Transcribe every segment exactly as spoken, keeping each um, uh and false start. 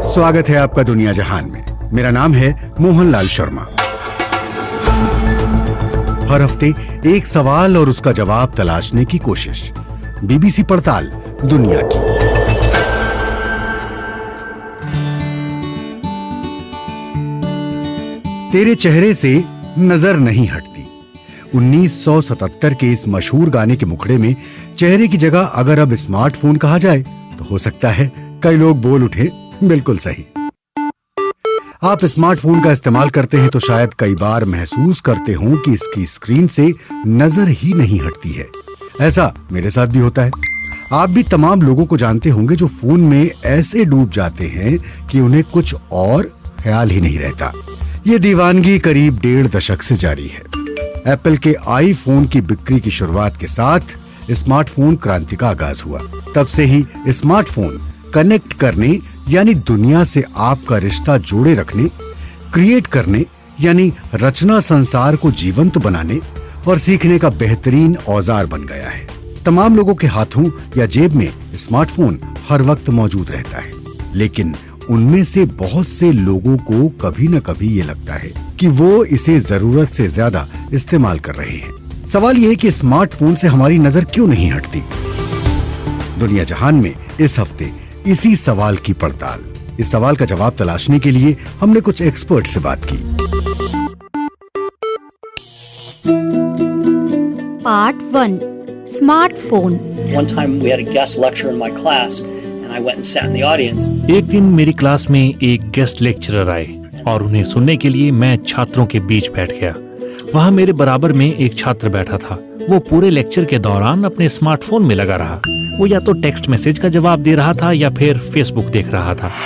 स्वागत है आपका दुनिया जहान में। मेरा नाम है मोहनलाल शर्मा। हर हफ्ते एक सवाल और उसका जवाब तलाशने की कोशिश। बीबीसी पड़ताल दुनिया की। तेरे चेहरे से नजर नहीं हटती। उन्नीस सौ सतहत्तर के इस मशहूर गाने के मुखड़े में चेहरे की जगह अगर अब स्मार्टफोन कहा जाए तो हो सकता है कई लोग बोल उठे, बिल्कुल सही। आप स्मार्टफोन का इस्तेमाल करते हैं तो शायद कई बार महसूस करते हों कि इसकी स्क्रीन से नजर ही नहीं हटती है। ऐसा मेरे साथ भी होता है। आप भी तमाम लोगों को जानते होंगे जो फोन में ऐसे डूब जाते हैं कि उन्हें कुछ और ख्याल ही नहीं रहता। ये दीवानगी करीब डेढ़ दशक से जारी है। एप्पल के आईफोन की बिक्री की शुरुआत के साथ स्मार्टफोन क्रांति का आगाज हुआ। तब से ही स्मार्टफोन कनेक्ट करने यानी दुनिया से आपका रिश्ता जोड़े रखने, क्रिएट करने यानी रचना संसार को जीवंत बनाने और सीखने का बेहतरीन औजार बन गया है। तमाम लोगों के हाथों या जेब में स्मार्टफोन हर वक्त मौजूद रहता है, लेकिन उनमें से बहुत से लोगों को कभी न कभी ये लगता है कि वो इसे जरूरत से ज्यादा इस्तेमाल कर रहे हैं। सवाल ये है कि स्मार्टफोन से हमारी नजर क्यों नहीं हटती? दुनिया जहान में इस हफ्ते इसी सवाल की पड़ताल। इस सवाल का जवाब तलाशने के लिए हमने कुछ एक्सपर्ट से बात की। Part one, smartphone. One time we had a guest lecturer in my class and I went and sat in the audience. एक दिन मेरी क्लास में एक गेस्ट लेक्चरर आए और उन्हें सुनने के लिए मैं छात्रों के बीच बैठ गया। वहाँ मेरे बराबर में एक छात्र बैठा था। वो पूरे लेक्चर के दौरान अपने स्मार्टफोन में लगा रहा। वो या तो टेक्स्ट मैसेज का जवाब दे रहा था या फिर फेसबुक देख रहा था।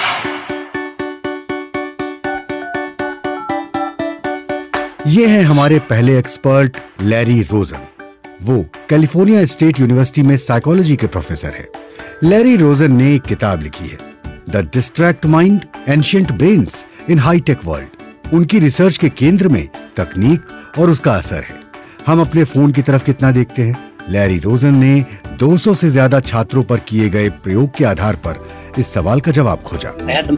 ये है हमारे पहले एक्सपर्ट लैरी रोजन। वो कैलिफोर्निया स्टेट यूनिवर्सिटी में साइकोलॉजी के प्रोफेसर है। लैरी रोजन ने एक किताब लिखी है, the distract mind ancient brains in high tech world. उनकी रिसर्च के केंद्र में तकनीक और उसका असर है। हम अपने फोन की तरफ कितना देखते हैं? लैरी रोजन ने दो सौ से ज्यादा छात्रों पर किए गए प्रयोग के आधार पर इस सवाल का जवाब खोजा।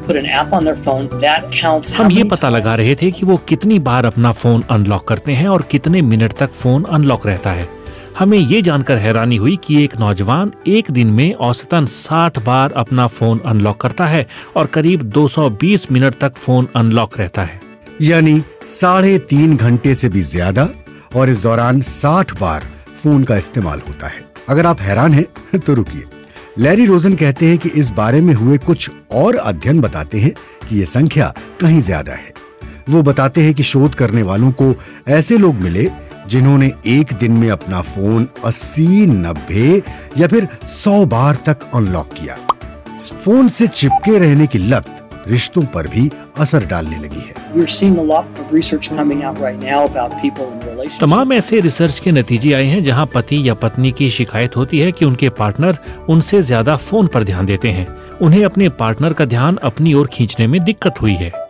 हम ये पता लगा रहे थे कि वो कितनी बार अपना फोन अनलॉक करते हैं और कितने मिनट तक फोन अनलॉक रहता है। हमें ये जानकर हैरानी हुई कि एक नौजवान एक दिन में औसतन साठ बार अपना फोन अनलॉक करता है और करीब दो सौ बीस मिनट तक फोन अनलॉक रहता है, यानी साढ़े तीन घंटे से भी ज्यादा। और इस दौरान साठ बार फोन का इस्तेमाल होता है। अगर आप हैरान हैं तो रुकिए। लैरी रोजन कहते हैं कि इस बारे में हुए कुछ और अध्ययन बताते हैं कि ये संख्या कहीं ज्यादा है। वो बताते हैं कि शोध करने वालों को ऐसे लोग मिले जिन्होंने एक दिन में अपना फोन अस्सी, नब्बे या फिर सौ बार तक अनलॉक किया। फोन से चिपके रहने की लत रिश्तों पर भी असर डालने लगी है। तमाम ऐसे रिसर्च के नतीजे आए हैं जहां पति या पत्नी की शिकायत होती है कि उनके पार्टनर उनसे ज्यादा फोन पर ध्यान देते हैं। उन्हें अपने पार्टनर का ध्यान अपनी ओर खींचने में दिक्कत हुई है।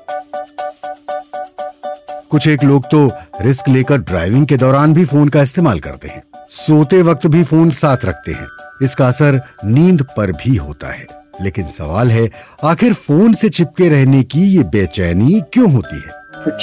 कुछ एक लोग तो रिस्क लेकर ड्राइविंग के दौरान भी फोन का इस्तेमाल करते हैं। सोते वक्त भी फोन साथ रखते हैं। इसका असर नींद पर भी होता है। लेकिन सवाल है, आखिर फोन से चिपके रहने की ये बेचैनी क्यों होती है?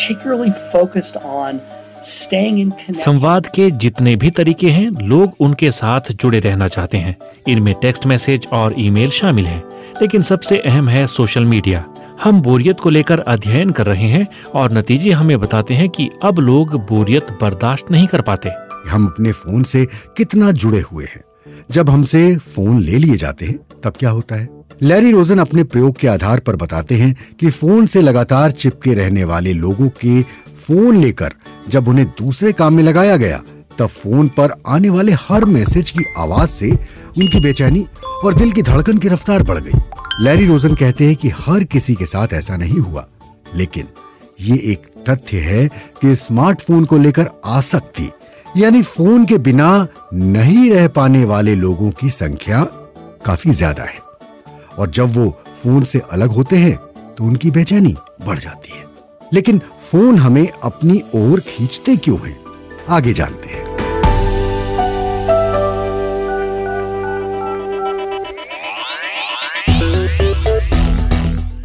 संवाद के जितने भी तरीके हैं, लोग उनके साथ जुड़े रहना चाहते हैं। इनमें टेक्स्ट मैसेज और ईमेल शामिल हैं, लेकिन सबसे अहम है सोशल मीडिया। हम बोरियत को लेकर अध्ययन कर रहे हैं और नतीजे हमें बताते हैं कि अब लोग बोरियत बर्दाश्त नहीं कर पाते। हम अपने फोन से कितना जुड़े हुए हैं। जब हमसे फोन ले लिए जाते हैं तब क्या होता है? लैरी रोजन अपने प्रयोग के आधार पर बताते हैं कि फोन से लगातार चिपके रहने वाले लोगों के फोन लेकर जब उन्हें दूसरे काम में लगाया गया, तब फोन पर आने वाले हर मैसेज की आवाज से उनकी बेचैनी और दिल की धड़कन की रफ्तार बढ़ गई। लैरी रोजन कहते हैं कि हर किसी के साथ ऐसा नहीं हुआ, लेकिन ये एक तथ्य है कि स्मार्टफोन को लेकर आसक्ति यानी फोन के बिना नहीं रह पाने वाले लोगों की संख्या काफी ज्यादा है। और जब वो फोन से अलग होते हैं तो उनकी बेचैनी बढ़ जाती है। लेकिन फोन हमें अपनी ओर खींचते क्यों हैं? आगे जानते हैं।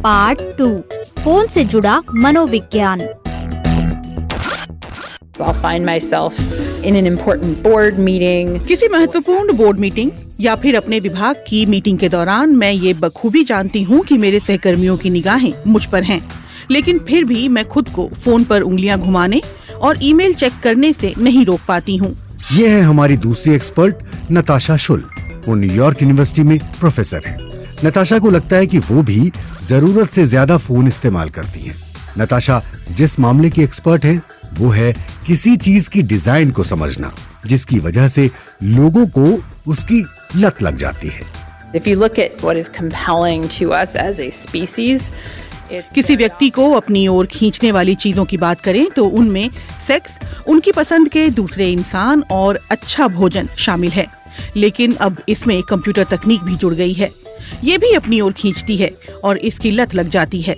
पार्ट टू, फोन से जुड़ा मनोविज्ञान। I'll find myself in an important board meeting. किसी महत्वपूर्ण बोर्ड मीटिंग या फिर अपने विभाग की मीटिंग के दौरान मैं ये बखूबी जानती हूँ कि मेरे सहकर्मियों की निगाहें मुझ पर हैं, लेकिन फिर भी मैं खुद को फोन पर उंगलियां घुमाने और ईमेल चेक करने से नहीं रोक पाती हूँ। ये है हमारी दूसरी एक्सपर्ट नताशा शुल। वो न्यूयॉर्क यूनिवर्सिटी में प्रोफेसर है। नताशा को लगता है कि वो भी जरूरत से ज्यादा फोन इस्तेमाल करती हैं। नताशा जिस मामले की एक्सपर्ट है वो है किसी चीज की डिजाइन को समझना, जिसकी वजह से लोगों को उसकी लत लग जाती है। If you look at what is compelling to us as a species, it's किसी व्यक्ति को अपनी ओर खींचने वाली चीजों की बात करें तो उनमें सेक्स, उनकी पसंद के दूसरे इंसान और अच्छा भोजन शामिल है। लेकिन अब इसमें कंप्यूटर तकनीक भी जुड़ गई है। ये भी अपनी ओर खींचती है और इसकी लत लग जाती है।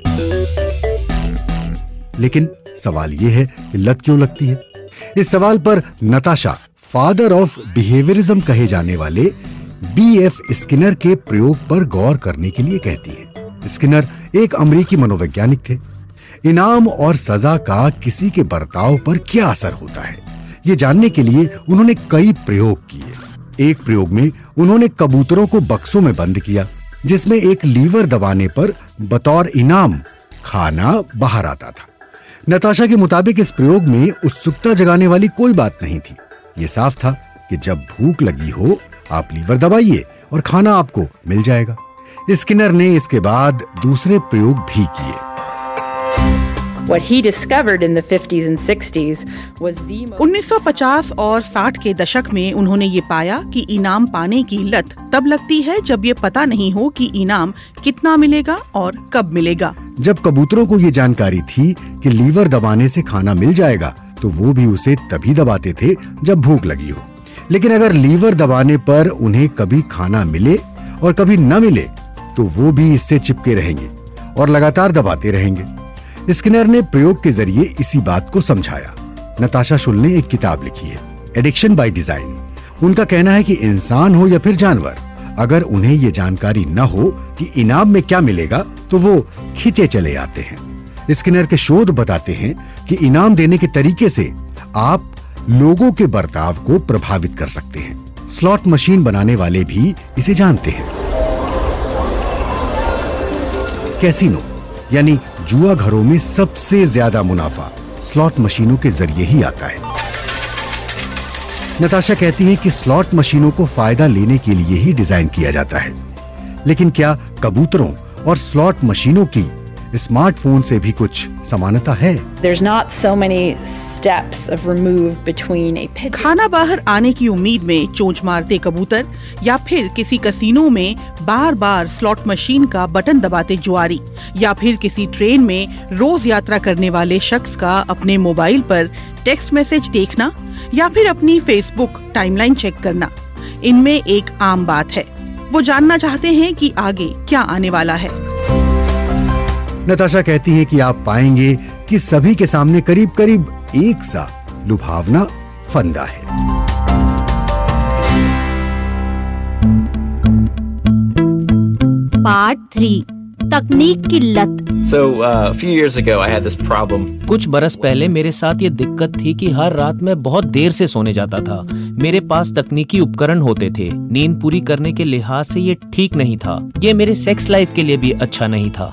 लेकिन सवाल ये है कि लत क्यों लगती है? इस सवाल पर नताशा फादर ऑफ बिहेवियरिज्म कहे जाने वाले बी एफ स्किनर के प्रयोग पर गौर करने के लिए कहती है। स्किनर एक अमेरिकी मनोवैज्ञानिक थे। इनाम और सजा का किसी के बर्ताव पर क्या असर होता है, ये जानने के लिए उन्होंने कई प्रयोग किए। एक प्रयोग में उन्होंने कबूतरों को बक्सों में बंद किया, जिसमें एक लीवर दबाने पर बतौर इनाम खाना बाहर आता था। नताशा के मुताबिक इस प्रयोग में उत्सुकता जगाने वाली कोई बात नहीं थी। ये साफ था कि जब भूख लगी हो आप लीवर दबाइए और खाना आपको मिल जाएगा। स्किनर ने इसके बाद दूसरे प्रयोग भी किए। what he discovered in the fifties and sixties was the most... उन्नीस सौ पचास और साठ के दशक में उन्होंने ये पाया कि इनाम पाने की लत तब लगती है जब ये पता नहीं हो कि इनाम कितना मिलेगा और कब मिलेगा। जब कबूतरों को ये जानकारी थी कि लीवर दबाने से खाना मिल जाएगा तो वो भी उसे तभी दबाते थे जब भूख लगी हो। लेकिन अगर लीवर दबाने पर उन्हें कभी खाना मिले और कभी न मिले तो वो भी इससे चिपके रहेंगे और लगातार दबाते रहेंगे। स्किनर ने प्रयोग के जरिए इसी बात को समझाया। नताशा शुल ने एक किताब लिखी है, एडिक्शन बाय डिजाइन। उनका कहना है कि इंसान हो या फिर जानवर, अगर उन्हें ये जानकारी न हो कि इनाम में क्या मिलेगा तो वो खींचे चले आते हैं। स्किनर के शोध बताते हैं कि इनाम देने के तरीके से आप लोगों के बर्ताव को प्रभावित कर सकते हैं। स्लॉट मशीन बनाने वाले भी इसे जानते हैं। कैसीनो यानी जुआ घरों में सबसे ज्यादा मुनाफा स्लॉट मशीनों के जरिए ही आता है। नताशा कहती है कि स्लॉट मशीनों को फायदा लेने के लिए ही डिजाइन किया जाता है। लेकिन क्या कबूतरों और स्लॉट मशीनों की स्मार्टफोन से भी कुछ समानता है? There's not so many steps of remove between a pigeon. खाना बाहर आने की उम्मीद में चोंच मारते कबूतर या फिर किसी कसीनो में बार बार स्लॉट मशीन का बटन दबाते जुआरी या फिर किसी ट्रेन में रोज यात्रा करने वाले शख्स का अपने मोबाइल पर टेक्स्ट मैसेज देखना या फिर अपनी फेसबुक टाइमलाइन चेक करना, इनमें एक आम बात है। वो जानना चाहते हैं कि आगे क्या आने वाला है। नताशा कहती है कि आप पाएंगे कि सभी के सामने करीब करीब एक सा लुभावना फंदा है। पार्ट थ्री, तकनीक की लत। So uh, a few years ago I had this problem. कुछ बरस पहले मेरे साथ ये दिक्कत थी कि हर रात मैं बहुत देर से सोने जाता था। मेरे पास तकनीकी उपकरण होते थे, नींद पूरी करने के लिहाज से ये ठीक नहीं था। ये मेरे सेक्स लाइफ के लिए भी अच्छा नहीं था।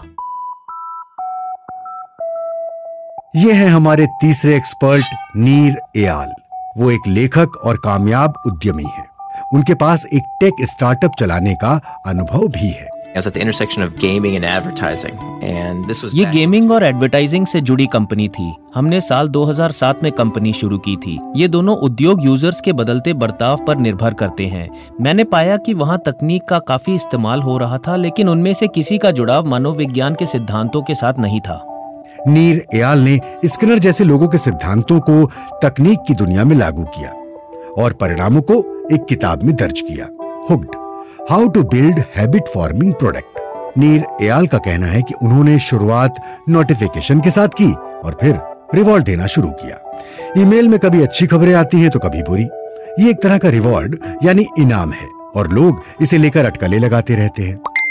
ये है हमारे तीसरे एक्सपर्ट नीर एयाल। वो एक लेखक और कामयाब उद्यमी है। उनके पास एक टेक स्टार्टअप चलाने का अनुभव भी है। I was at the intersection of gaming and advertising, and this was ये back- गेमिंग और एडवर्टाइजिंग से जुड़ी कंपनी थी। हमने साल दो हज़ार सात में कंपनी शुरू की थी। ये दोनों उद्योग यूजर्स के बदलते बर्ताव पर निर्भर करते हैं। मैंने पाया कि वहाँ तकनीक का काफी इस्तेमाल हो रहा था, लेकिन उनमें से किसी का जुड़ाव मनोविज्ञान के सिद्धांतों के साथ नहीं था। नीर एयाल ने स्किनर जैसे लोगों के सिद्धांतों को तकनीक की दुनिया में लागू किया और परिणामों को एक किताब में दर्ज किया, hooked, how to build habit forming product. Nir Eyal का कहना है कि उन्होंने शुरुआत नोटिफिकेशन के साथ की और फिर रिवॉर्ड देना शुरू किया। ईमेल में कभी अच्छी खबरें आती हैं तो कभी बुरी। ये एक तरह का रिवॉर्ड यानी इनाम है और लोग इसे लेकर अटकलें लगाते रहते हैं।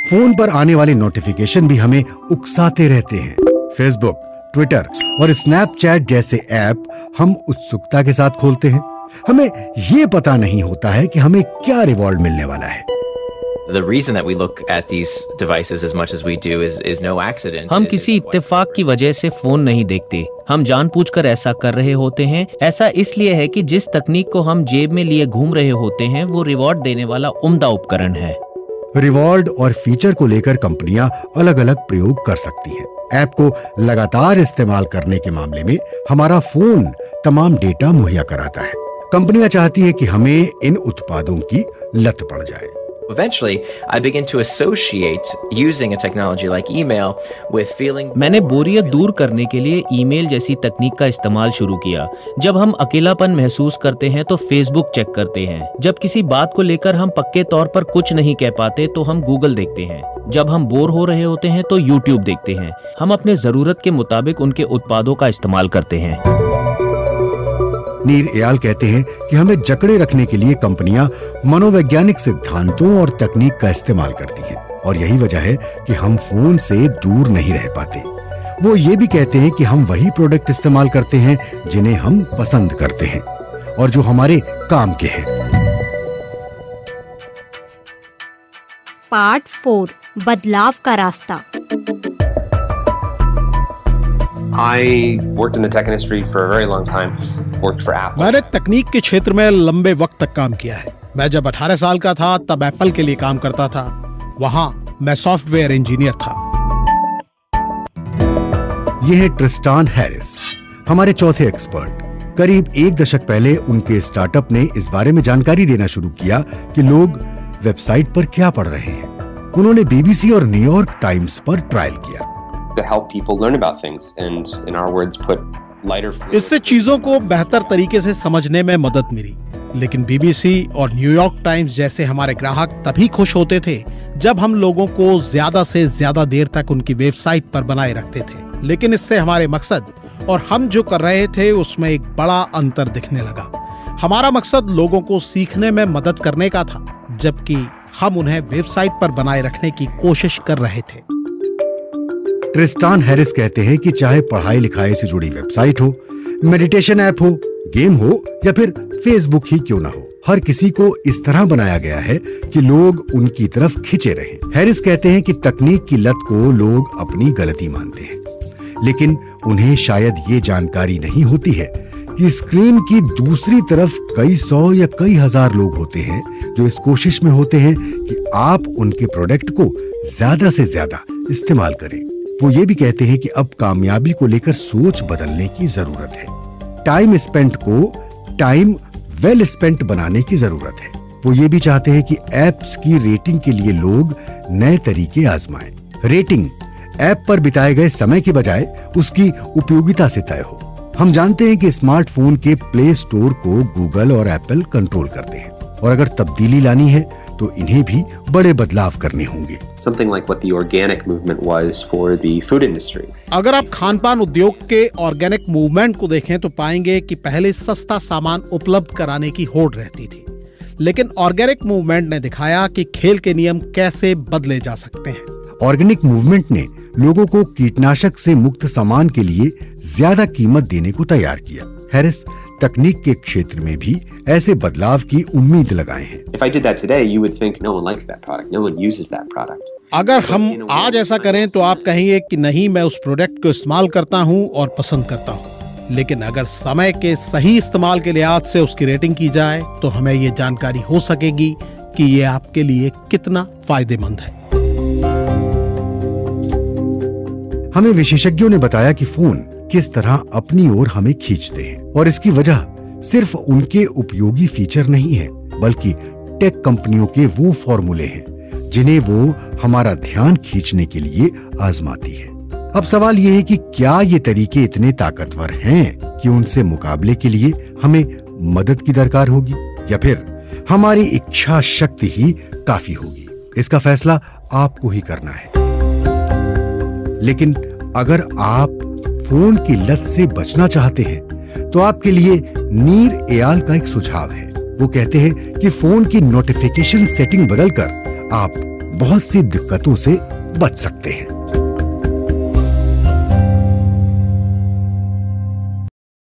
फोन पर आने वाले नोटिफिकेशन भी हमें उकसाते रहते हैं। फेसबुक, ट्विटर और स्नैपचैट जैसे ऐप हम उत्सुकता के साथ खोलते हैं। हमें ये पता नहीं होता है कि हमें क्या रिवॉर्ड मिलने वाला है। The reason that we look at these devices as much as we do is is no accident. हम किसी इत्तेफाक की वजह से फोन नहीं देखते, हम जानबूझकर ऐसा कर रहे होते हैं। ऐसा इसलिए है कि जिस तकनीक को हम जेब में लिए घूम रहे होते हैं वो रिवॉर्ड देने वाला उम्दा उपकरण है। रिवॉर्ड और फीचर को लेकर कंपनियां अलग अलग प्रयोग कर सकती हैं। ऐप को लगातार इस्तेमाल करने के मामले में हमारा फोन तमाम डेटा मुहैया कराता है। कंपनियां चाहती है कि हमें इन उत्पादों की लत पड़ जाए। Eventually, I begin to associate using a technology like email with feeling. मैंने बोरियत दूर करने के लिए ईमेल जैसी तकनीक का इस्तेमाल शुरू किया। जब हम अकेलापन महसूस करते हैं तो फेसबुक चेक करते हैं। जब किसी बात को लेकर हम पक्के तौर पर कुछ नहीं कह पाते तो हम गूगल देखते हैं। जब हम बोर हो रहे होते हैं तो यूट्यूब देखते हैं। हम अपने जरूरत के मुताबिक उनके उत्पादों का इस्तेमाल करते हैं। नीर एयाल कहते हैं कि हमें जकड़े रखने के लिए कंपनियां मनोवैज्ञानिक सिद्धांतों और तकनीक का इस्तेमाल करती हैं और यही वजह है कि हम फोन से दूर नहीं रह पाते। वो ये भी कहते हैं कि हम वही प्रोडक्ट इस्तेमाल करते हैं जिन्हें हम पसंद करते हैं और जो हमारे काम के हैं। पार्ट फोर, बदलाव का रास्ता। I worked in the tech industry for a very long time. Worked for Apple. मैंने तकनीक के क्षेत्र में लंबे वक्त तक काम किया है। मैं जब अठारह साल का था तब एप्पल के लिए काम करता था। वहाँ मैं सॉफ्टवेयर इंजीनियर था। यह है ट्रिस्टान हैरिस, हमारे चौथे एक्सपर्ट। करीब एक दशक पहले उनके स्टार्टअप ने इस बारे में जानकारी देना शुरू किया कि लोग वेबसाइट पर क्या पढ़ रहे हैं। उन्होंने बीबीसी और न्यूयॉर्क टाइम्स पर ट्रायल किया। To help people learn about things and, in our words, put lighter. इससे चीजों को बेहतर तरीके से समझने में मदद मिली। लेकिन बीबीसी और न्यूयॉर्क टाइम्स जैसे हमारे ग्राहक तभी खुश होते थे जब हम लोगों को ज्यादा से ज्यादा देर तक उनकी वेबसाइट पर बनाए रखते थे। लेकिन इससे हमारे मकसद और हम जो कर रहे थे उसमें एक बड़ा अंतर दिखने लगा। हमारा मकसद लोगों को सीखने में मदद करने का था, जबकि हम उन्हें वेबसाइट पर बनाए रखने की कोशिश कर रहे थे। ट्रिस्टान हैरिस कहते हैं कि चाहे पढ़ाई लिखाई से जुड़ी वेबसाइट हो, मेडिटेशन ऐप हो, गेम हो या फिर फेसबुक ही क्यों ना हो, हर किसी को इस तरह बनाया गया है कि लोग उनकी तरफ खिंचे रहें। हैरिस कहते हैं कि तकनीक की लत को लोग अपनी गलती मानते हैं, लेकिन उन्हें शायद ये जानकारी नहीं होती है कि स्क्रीन की दूसरी तरफ कई सौ या कई हजार लोग होते हैं जो इस कोशिश में होते हैं कि आप उनके प्रोडक्ट को ज्यादा से ज्यादा इस्तेमाल करें। वो ये भी कहते हैं कि अब कामयाबी को लेकर सोच बदलने की जरूरत है। टाइम स्पेंट को टाइम वेल स्पेंट बनाने की जरूरत है। वो ये भी चाहते हैं कि ऐप्स की रेटिंग के लिए लोग नए तरीके आजमाएं। रेटिंग ऐप पर बिताए गए समय के बजाय उसकी उपयोगिता से तय हो। हम जानते हैं कि स्मार्टफोन के प्ले स्टोर को गूगल और एप्पल कंट्रोल करते हैं और अगर तब्दीली लानी है तो इन्हें भी बड़े बदलाव करने होंगे। Something like what the organic movement was for the food industry. अगर आप खानपान उद्योग के ऑर्गेनिक मूवमेंट को देखें तो पाएंगे कि पहले सस्ता सामान उपलब्ध कराने की होड़ रहती थी, लेकिन ऑर्गेनिक मूवमेंट ने दिखाया कि खेल के नियम कैसे बदले जा सकते हैं। ऑर्गेनिक मूवमेंट ने लोगों को कीटनाशक से मुक्त सामान के लिए ज्यादा कीमत देने को तैयार किया। हैरिस तकनीक के क्षेत्र में भी ऐसे बदलाव की उम्मीद लगाए हैं। If I did that today, you would think no one likes that product, no one uses that product. अगर हम आज ऐसा करें तो आप कहेंगे कि नहीं, मैं उस प्रोडक्ट को इस्तेमाल करता हूं और पसंद करता हूं। लेकिन अगर समय के सही इस्तेमाल के लिहाज से उसकी रेटिंग की जाए तो हमें ये जानकारी हो सकेगी कि ये आपके लिए कितना फायदेमंद है। हमें विशेषज्ञों ने बताया कि फोन किस तरह अपनी ओर हमें खींचते हैं और इसकी वजह सिर्फ उनके उपयोगी फीचर नहीं है, बल्कि टेक कंपनियों के वो फॉर्मूले हैं जिन्हें वो हमारा ध्यान खींचने के लिए आजमाती है। अब सवाल ये है कि क्या ये तरीके इतने ताकतवर हैं कि उनसे मुकाबले के लिए हमें मदद की दरकार होगी या फिर हमारी इच्छा शक्ति ही काफी होगी। इसका फैसला आपको ही करना है। लेकिन अगर आप फोन की लत से बचना चाहते हैं तो आपके लिए नीर एयाल का एक सुझाव है। वो कहते हैं कि फोन की नोटिफिकेशन सेटिंग बदलकर आप बहुत सी दिक्कतों से बच सकते हैं।